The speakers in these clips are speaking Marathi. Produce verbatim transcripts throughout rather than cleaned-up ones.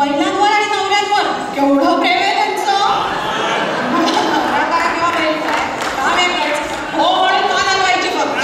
बैलांवर आणि नवऱ्यांवर केवढं प्रेम आहे त्यांचं. नवरा काय किंवा बैल काय का वेगळंच हो म्हणून मान हलवायची फक्त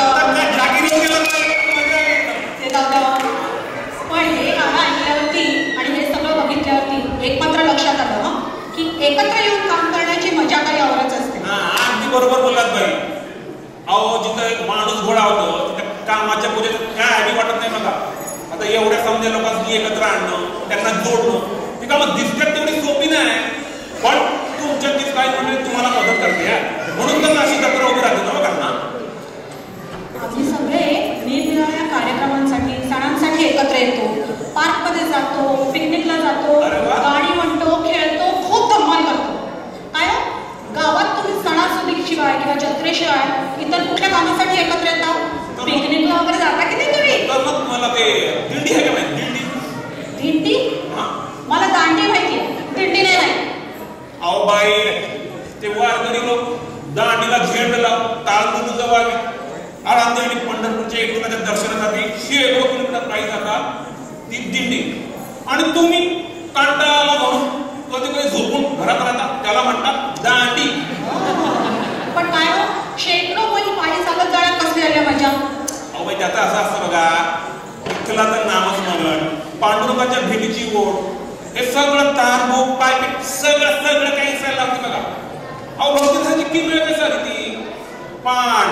ते जाऊ. पण हे गाणं ऐकल्यावरती आणि हे सगळं बघितल्यावरती एक मात्र लक्षात आलं हं की एकत्र येऊन काम करण्याची मजा काही औरच असते. अगदी बरोबर बोललात बाई. अहो जिथं माणूस घोडा होतो तिथं कामाच्या पूजेत काय आधी वाटत नाही बघा. आता एवढ्या समजा लोकांनी एकत्र आणणं त्यांना जोडणं ती कामं दिसतात तेवढी सोपी नाही. पण तुमच्या ती काय म्हणजे तुम्हाला मदत करते म्हणून तर अशी जत्रा उभी राहते ना बघा. आम्ही सगळे निरनिराळ्या कार्यक्रमांसाठी सणांसाठी एकत्र येतो. पार्कमध्ये जातो, पिकनिकला जातो, गाणी म्हणतो, खेळतो, खूप धमाल करतो. काय गावात तुम्ही सणासुदीशिवाय किंवा जत्रेशिवाय इतर कुठल्या कामासाठी एकत्र येता? पिकनिकला वगैरे जाता की नाही तुम्ही? तर मग मला ते दिंडी आहे का माहिती? दिंडी दिंडी मला दांडी माहिती आहे, दिंडी नाही माहिती. अहो बाई ते वारकरी लोक दांडीला झेंड लाव ताल जवळ आळंदी आणि पंढरपूरच्या एकूणाच्या दर्शनासाठी शेकडो किलोमीटर पायी जातात ती दिंडी. आणि तुम्ही कंटाळा म्हणून कधी कधी झोपून घरात राहता त्याला म्हणतात दांडी. पण काय हो शेकडो मैल पायी चालत जाण्यात कसली आली मजा? अहो बाई त्याचं असं असतं बघा विठ्ठलाचं नामस्मरण पांडुरंगाच्या भेटीची ओढ हे सगळं तारबोक पायपीट सगळं सगळं काही असायला लागतं बघा. अहो भक्ती किती वेळ कसा ती पाठ